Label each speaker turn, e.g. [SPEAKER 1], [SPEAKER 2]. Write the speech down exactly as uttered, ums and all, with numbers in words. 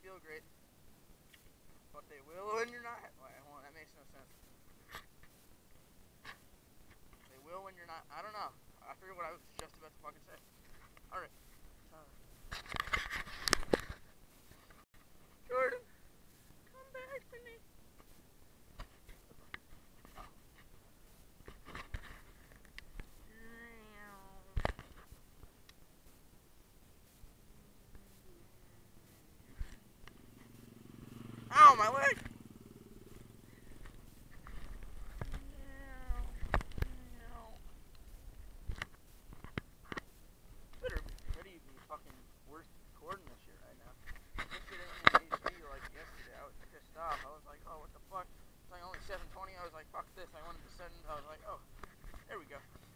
[SPEAKER 1] feel great. But they will when you're not. Well, that makes no sense. They will when you're not. I don't know. I forget what I was just about to fucking say. Alright. Uh, Jordan, come back to me. Ow, my leg! Better, better be fucking worst recording this shit right now. Yesterday in H D, like yesterday, I was pissed off. I was like, oh, what the fuck? It's like only seven twenty. I was like, fuck this. I wanted to send. I was like, oh, there we go.